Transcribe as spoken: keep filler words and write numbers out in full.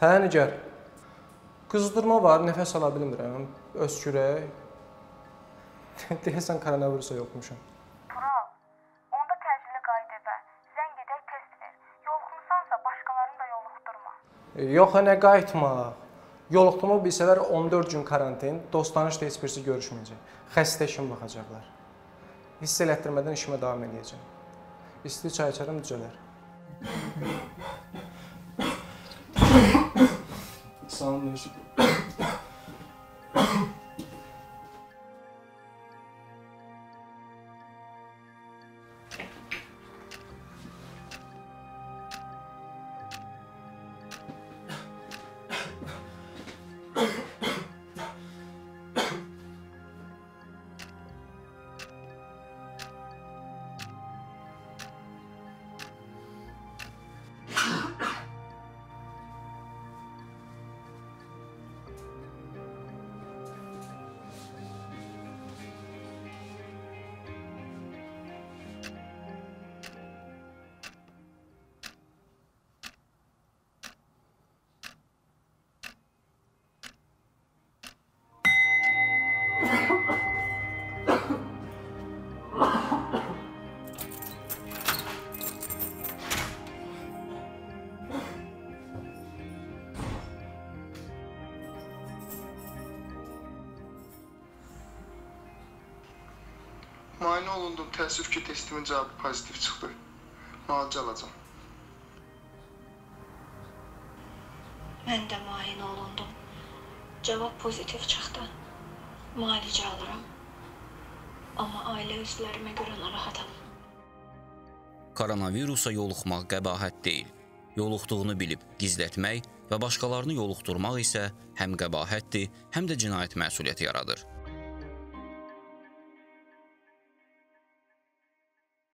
Hə, Nigar. Qızdırma var, nəfəs ala bilmirəm, öskürək. Deyəsən koronavirusa yoluxmuşam. Tural, onda təcili qayıt evə. Zəng edək, test ver. Yoluxmusansa başqalarını da yoluxdurma. Yox, nə qayıtmaq. Yoluxduğumu bilsələr on dörd gün karantin, dost-tanış da heç birisi görüşməyəcək. Xəstə işim baxacaqlar. Hiss elətdirmədən işimə davam edəcəm. İsti çay içərəm, düzələr. Salam, Yusuf. Müayinə olundum, təəssüf ki, testimin cavabı pozitiv çıxdı. Müalicə alacam. Mən də müayinə olundum. Cavab pozitiv çıxdı. Müalicə alıram. Amma ailə üzvlərimə görə narahatam. Koronavirusa yoluxmaq qəbahət deyil. Yoluxduğunu bilib gizlətmək və başqalarını yoluxdurmaq isə həm qəbahətdir, həm də cinayət məsuliyyəti yaradır.